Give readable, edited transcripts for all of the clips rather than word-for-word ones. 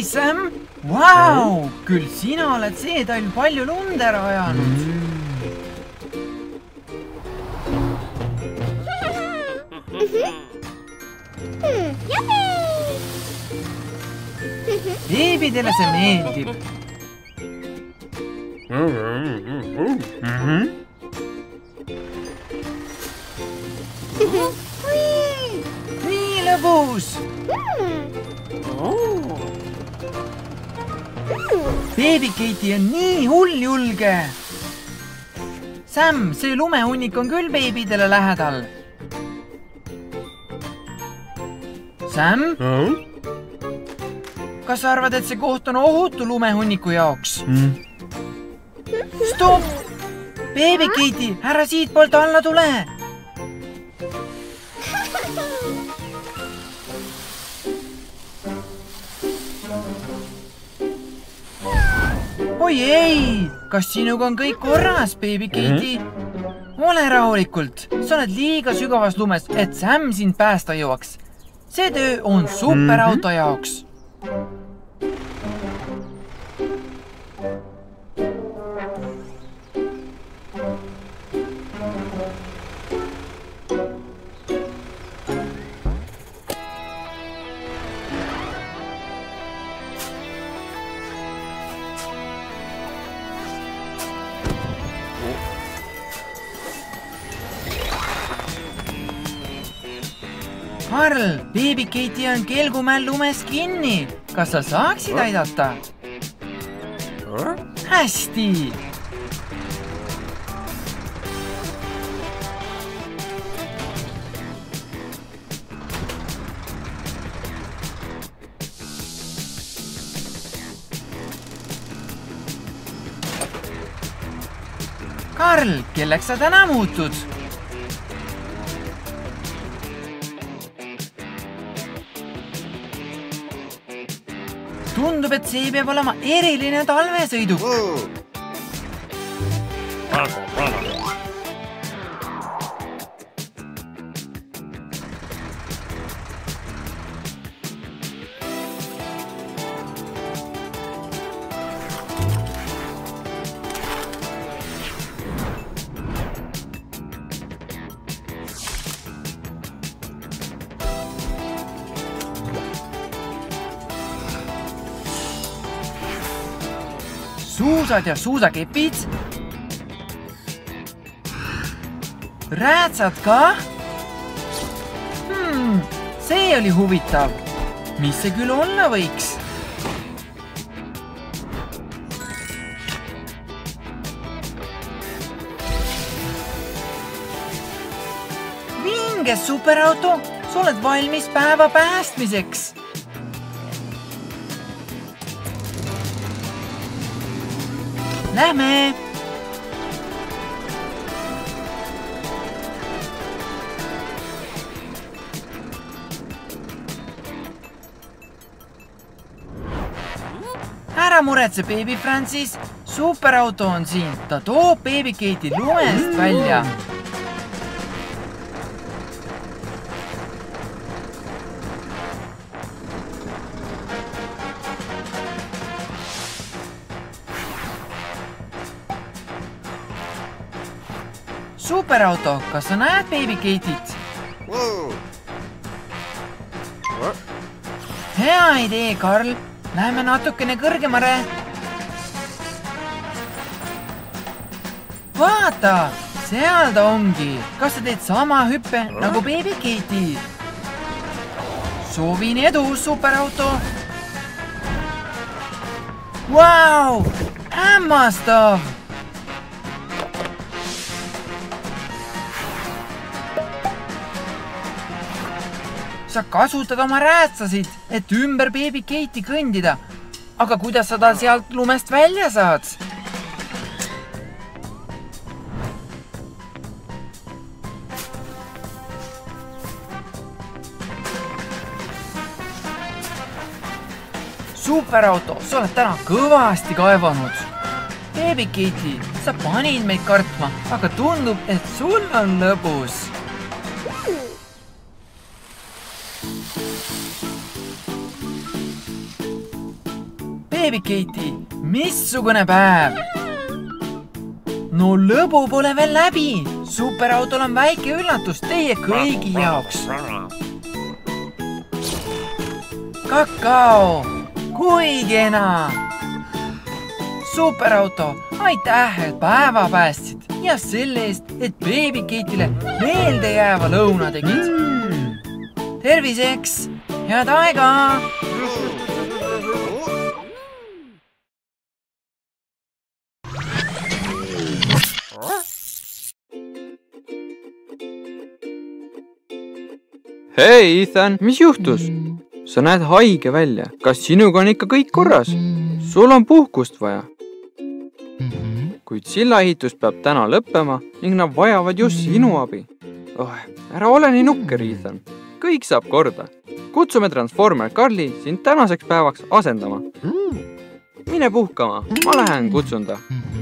Sam! Vau! Küll sina oled see talv palju lund ära ajanud. Beebidele see meeldib. Nii lõbus! Baby Katie on nii hulljulge. Sam, see lumehunnik on küll beebidele lähedal. Sam? Kas sa arvad, et see koht on ohutu lumehunniku jaoks? Stop! Baby Katie, ära siitpoolt alla tule! Oi ei! Kas sinuga on kõik korras, Baby Katie? Ole rahulikult. Sa oled liiga sügavas lumes, et Sam sind päästa jõuaks. See töö on superauto jaoks. Karl, Baby Katie on kelgumäel lumes kinni. Kas sa saaksid aidata? Hästi! Karl, kelleks sa täna muutud? Tundub, et see peab olema eriline talvesõiduk. Suusad ja suusakepid. Räätsad ka? See oli huvitav. Mis see küll olla võiks? Vinge superauto, sa oled valmis päeva päästmiseks. Lähme! Ära muretse, Baby Francis. Superauto on siin. Ta toob Baby Katie lumest välja. Superauto, kas sa näed Baby Katie't? Hea idee, Karl. Läheme natukene kõrgemale. Vaata, seal ta ongi. Kas sa teed sama hüppe nagu Baby Katie? Soovin edu, superauto. Vau, hämmastav! Sa kasutad oma räätsasid, et ümber Baby Katie kõndida. Aga kuidas sa ta sealt lumest välja saad? Superauto, sa oled täna kõvasti kaevanud. Baby Katie, sa panid meid kartma, aga tundub, et sul on lõbus. Baby Katie, missugune päev? No lõbu pole veel läbi. Superautol on väike üllatus teie kõigi jaoks. Kakao, kui kena. Superauto, aitäh, et päeva päästsid ja selle eest, et Baby Kate'ile meelde jääva lõuna tegid. Terviseks, head aega! Hei, Ethan, mis juhtus? Sa näed haige välja. Kas sinuga on ikka kõik korras? Sul on puhkust vaja. Kuid sillaehitus peab täna lõppema ning nad vajavad just sinu abi. Ära ole nii nukker, Ethan. Kõik saab korda. Kutsume Transformer Carly sind tänaseks päevaks asendama. Mine puhkama. Ma lähen kutsun ta.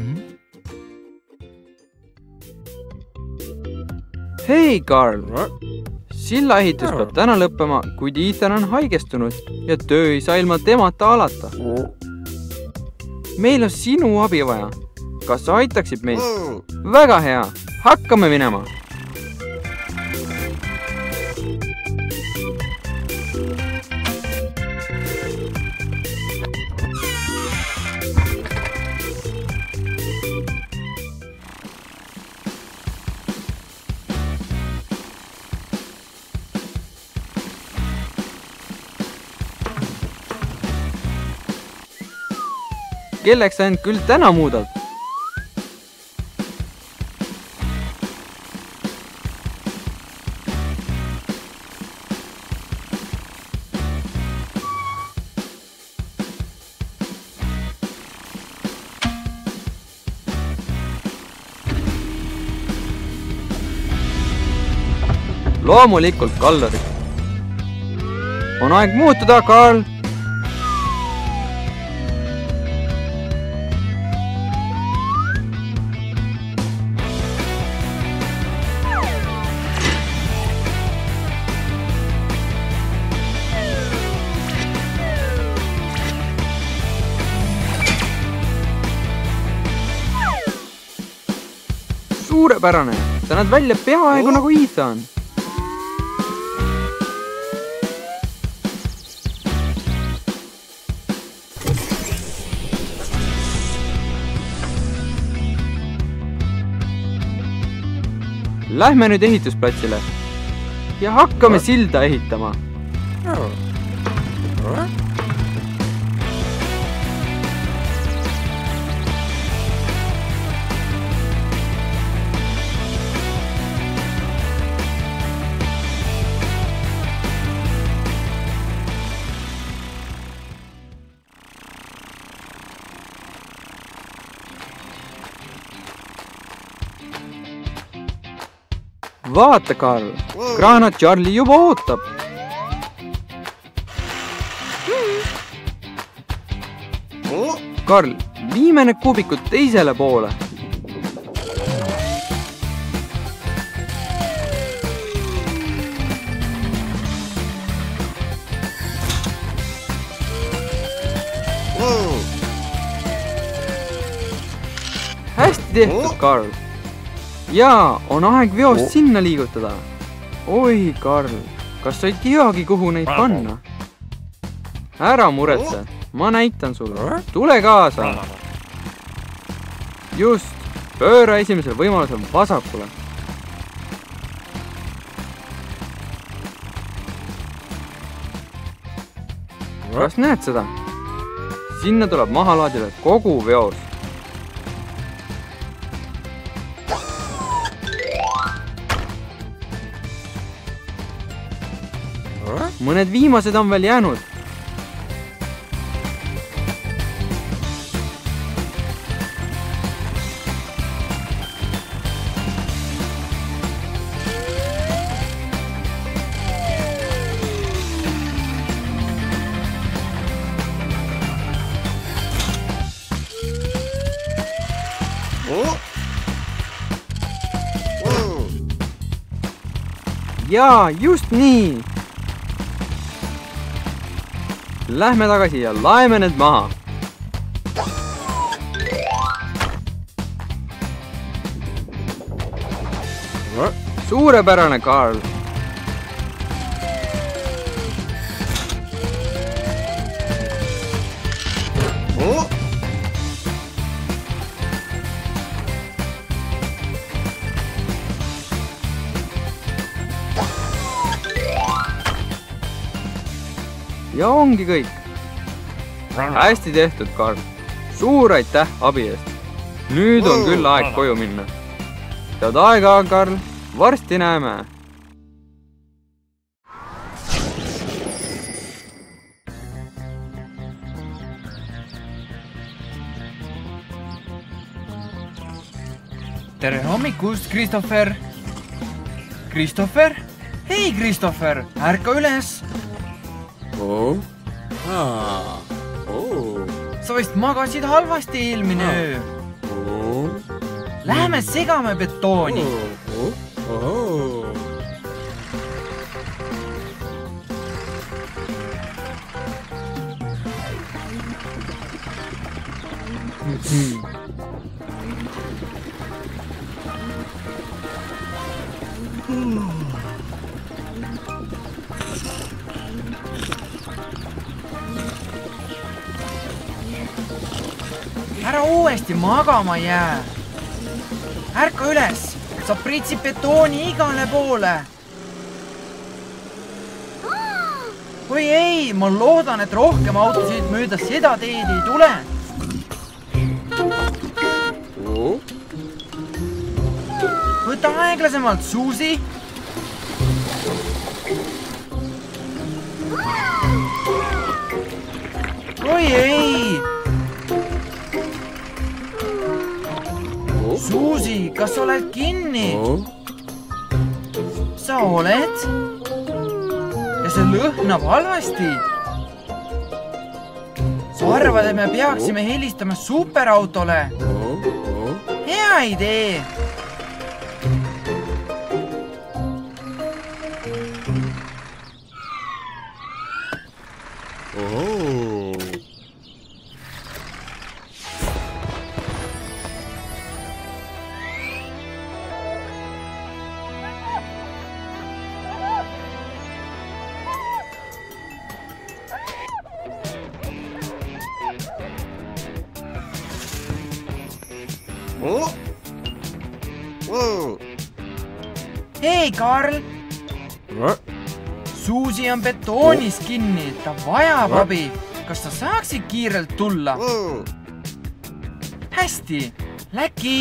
Hei, Carl! Sillaehitus peab täna lõppema, kuid Ethan on haigestunud ja töö ei saa ilma temata alata. Meil on sinu abi vaja. Kas sa aitaksid meid? Väga hea. Hakkame minema. Kelleks sa end küll täna muudad? Loomulikult kallurid. On aeg muutuda, Carl. Suurepärane. Sa näed välja peaaegu nagu Ethan. Lähme nüüd ehitusplatsile ja hakkame silda ehitama. Vaata, Carl, kraanad Charlie juba ootab. Carl, viime need kuubikud teisele poole. Hästi tehtud, Carl. Jaa, on aeg veost sinna liigutada. Oi, Carl, kas sa ei teagi, kuhu neid panna? Ära muretse, ma näitan sulle. Tule kaasa. Just, pööra esimesel võimalusel vasakule. Kas näed seda? Sinna tuleb maha laadida kogu veos. Mõned viimased on veel jäänud. Jaa, just nii. Lähme tagasi ja laeme need maha. suurepärane, Karl. Ja ongi kõik. Hästi tehtud, Karl. Suur aitäh abi eest. Nüüd on küll aeg koju minna. Head aega, Karl. Varsti näeme. Tere hommikust, Christopher. Christopher? Hei, Christopher, ärka üles. Sa vist magasid halvasti eelmine öö. Läheme segame betooni. Ära uuesti magama jää. Ärka üles, sa pritsid betooni igale poole. Või ei, ma loodan, et rohkem autosid mööda seda teed ei tule. Võta aeglasemalt, Suusi. Oi ei! Suusi, kas oled kinni? Sa oled? Ja see lõhnab halvasti. Sa arvad, et me peaksime helistama superautole? Hea idee! Hei, Karl! Suusi on betoonis kinni, ta vajab abi. Kas sa saaksid kiirelt tulla? Hästi, läki!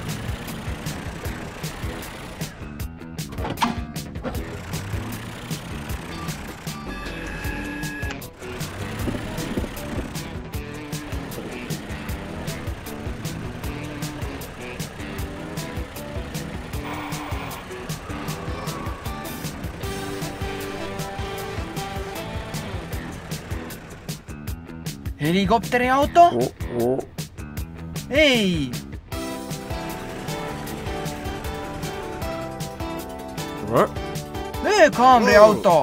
Helikopteriauto? Ei! Öökaamriauto!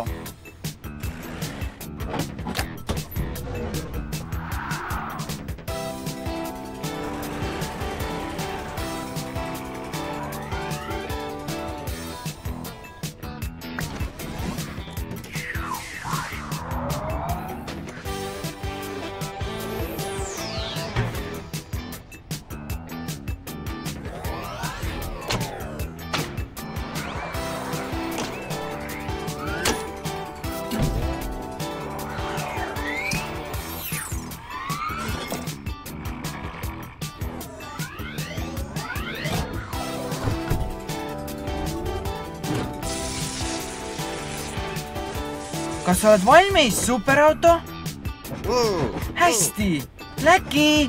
Kas sa oled valmis, superauto? Hästi, läki!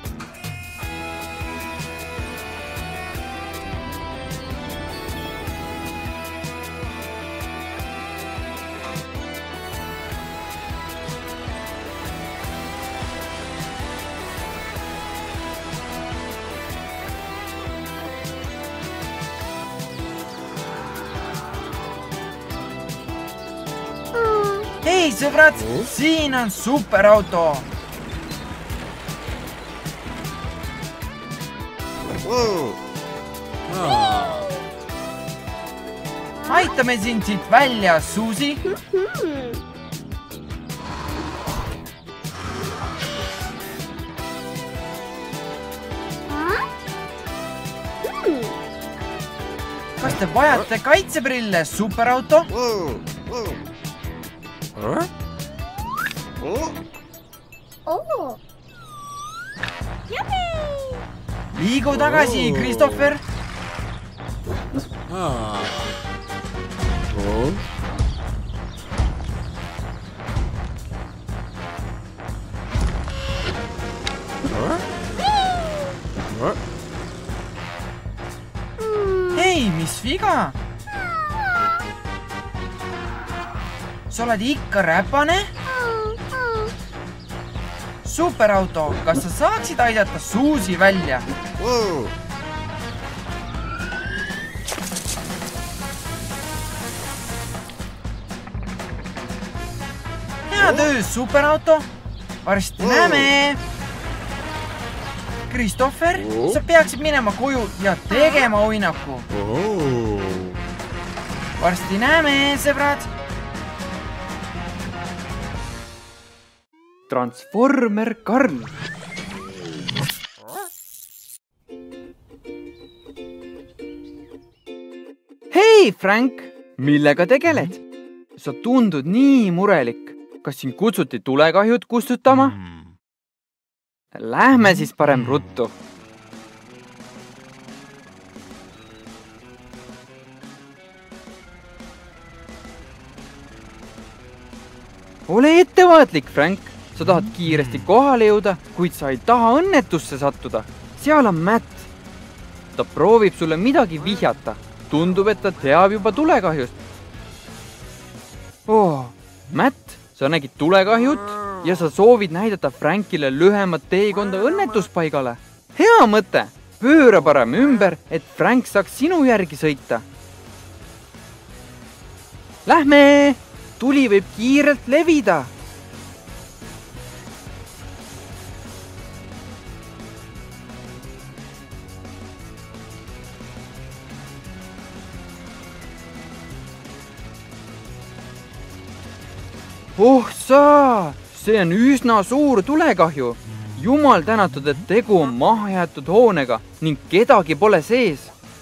Hei, sõbrad, siin on superauto. aitame sind siit välja, Suusi. Kas te vajate kaitseprille, superauto? Liigu tagasi, Christopher. Hei, mis viga? Sa oled ikka räpane? Superauto, kas sa saaksid aidata Suusi välja? Hea töö, superauto. Varsti näeme. Christopher, sa peaksid minema koju ja tegema uinaku. Varsti näeme, sõbrad. Transformer Karl. Hei, Frank, millega tegeled? Sa tundud nii murelik. Kas sind kutsuti tulekahjud kustutama? Lähme siis parem ruttu. Ole ettevaatlik, Frank. Sa tahad kiiresti kohale jõuda, kuid sa ei taha õnnetusse sattuda. Seal on Matt. Ta proovib sulle midagi vihjata. Tundub, et ta teab juba tulekahjust. Matt, sa nägid tulekahjut ja sa soovid näidata Frankile lühemat teekonda õnnetuspaigale. Hea mõte! Pööra parem ümber, et Frank saaks sinu järgi sõita. Lähme! Tuli võib kiirelt levida. Saa! See on üsna suur tulekahju. Jumal tänatud, et tegu on mahajäetud hoonega ning kedagi pole sees.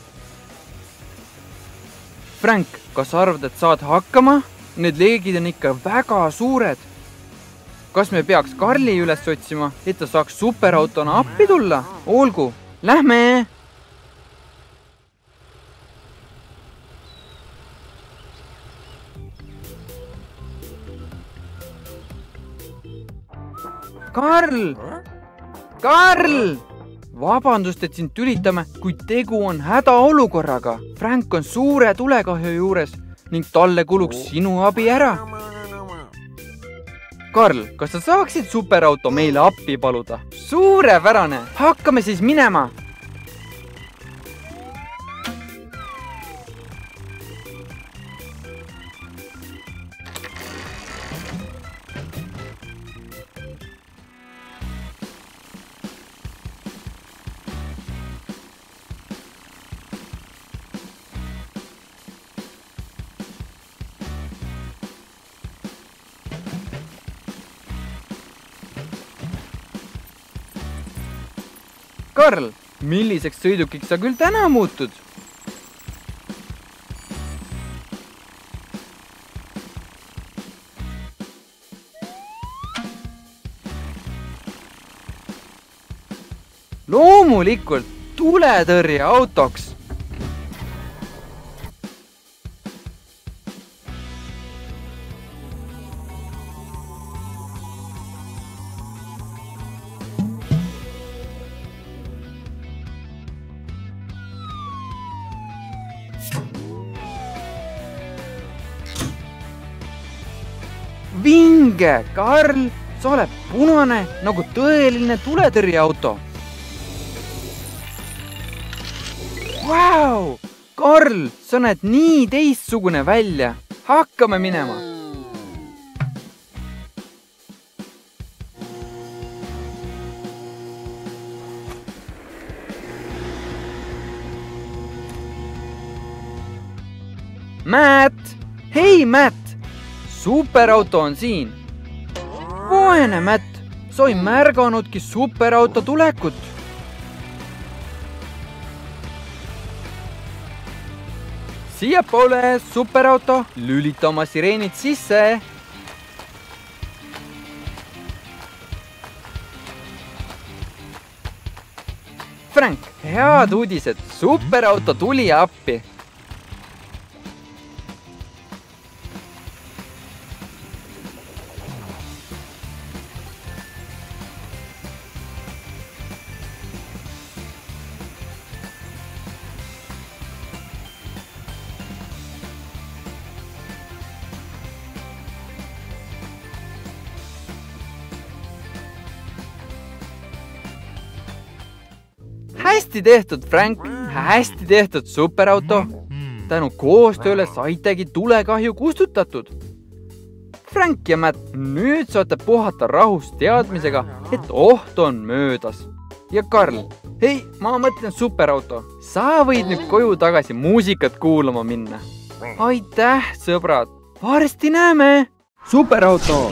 Frank, kas arvad, et saad hakkama? Need leegid on ikka väga suured. Kas me peaks Karli üles otsima, et ta saaks superautona appi tulla? Olgu, lähme! Karl! Karl! Vabandust, et sind tülitame, kuid tegu on hädaolukorraga. Frank on suure tulekahju juures ning talle kuluks sinu abi ära. Karl, kas sa saaksid superauto meile appi paluda? Suurepärane! Hakkame siis minema! Karl, milliseks sõidukiks sa küll täna muutud? Loomulikult tuletõrjeautoks. Vinge, Karl, sa oled punane nagu tõeline tuletõrjeauto. Vau! Karl, sa näed nii teistsugune välja. Hakkame minema. Matt! Hei, Matt! Superauto on siin. Vaene Matt, sa ei märganudki superauto tulekut. Siiapoole, superauto, lülita oma sireenid sisse. Frank, head uudised, superauto tuli appi. Hästi tehtud, Frank, hästi tehtud, superauto. Tänu koostööle saitegi tulekahju kustutatud. Frank ja Matt, nüüd saate puhata rahus teadmisega, et oht on möödas. Ja Karl, hei, ma mõtlen superauto. Sa võid nüüd koju tagasi muusikat kuulama minna. Aitäh, sõbrad. Varsti näeme. Superauto.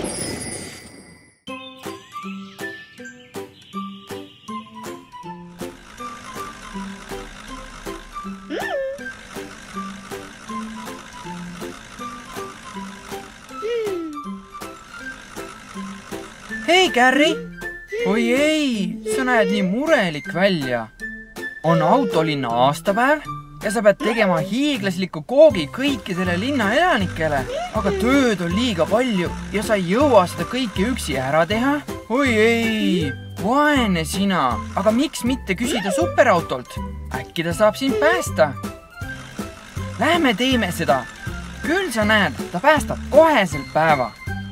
Hei, Gary! Oi ei, sa näed nii murelik välja. On autolinna aastapäev ja sa pead tegema hiiglasliku koogi kõikidele linna elanikele. Aga tööd on liiga palju ja sa ei jõua seda kõike üksi ära teha. Oi ei, vaene sina. Aga miks mitte küsida superautolt? Äkki ta saab sind päästa? Lähme teeme seda. Küll sa näed, ta päästab koheselt päeva.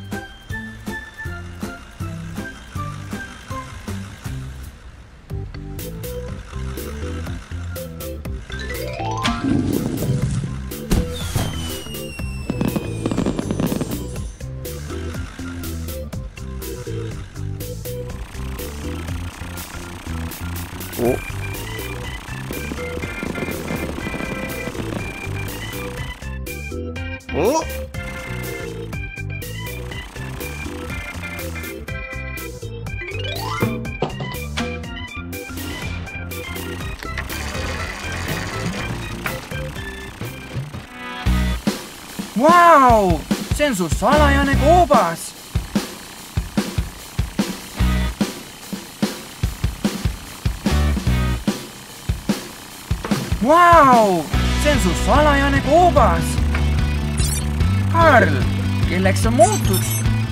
Vau, see on su salajane koobas. Vau, see on su salajane koobas. Karl, kelleks sa muutud?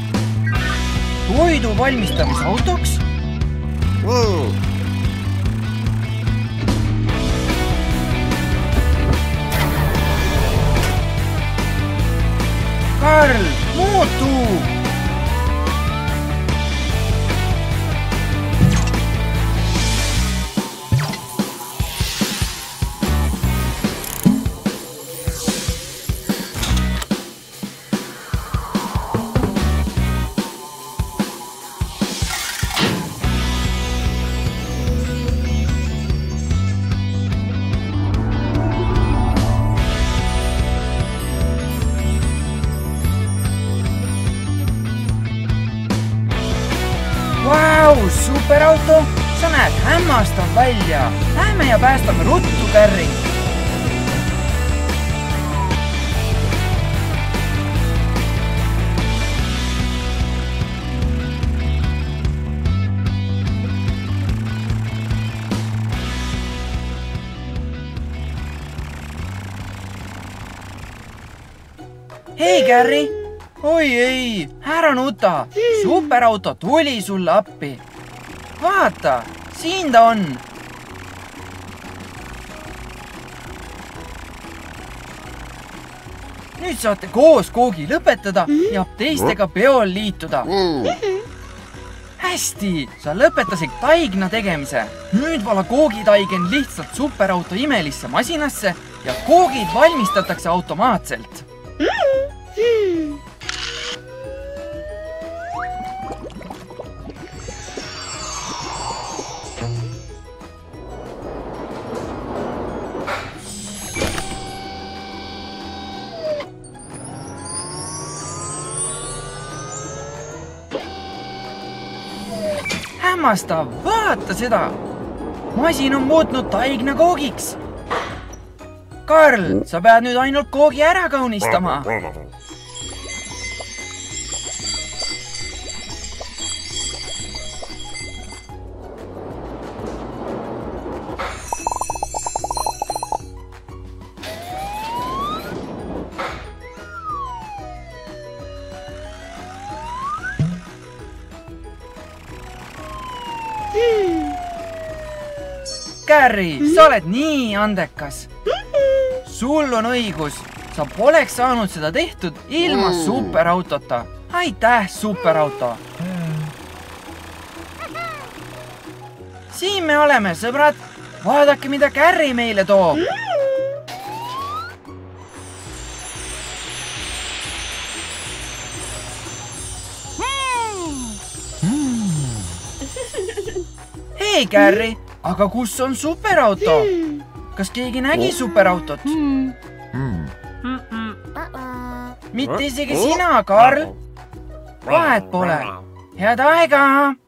Toidu valmistamisautoks? Karl, muutu! Vau, superauto, sa näed hämmastav välja. Lähme ja päästame ruttu, Gary. Hei, Gary! Oi ei, ära nuta! Superauto tuli sulle appi. Vaata, siin ta on. Nüüd saate koos koogi lõpetada ja teistega peol liituda. Hästi, sa lõpetasid taigna tegemise. Nüüd vala koogitaigen lihtsalt superauto imelisse masinasse ja koogid valmistatakse automaatselt. hämmastav, vaata seda. Masin on muutnud taigna koogiks. Karl, sa pead nüüd ainult koogi ära kaunistama. Gary, sa oled nii andekas. Sul on õigus, sa poleks saanud seda tehtud ilma superautota. Aitäh, superauto. Siin me oleme, sõbrad. Vaadake, mida Gary meile toob. Hei, Gary, aga kus on superauto? Kas keegi nägi superautot? Mitte isegi sina, Karl. Vahet pole. Head aega!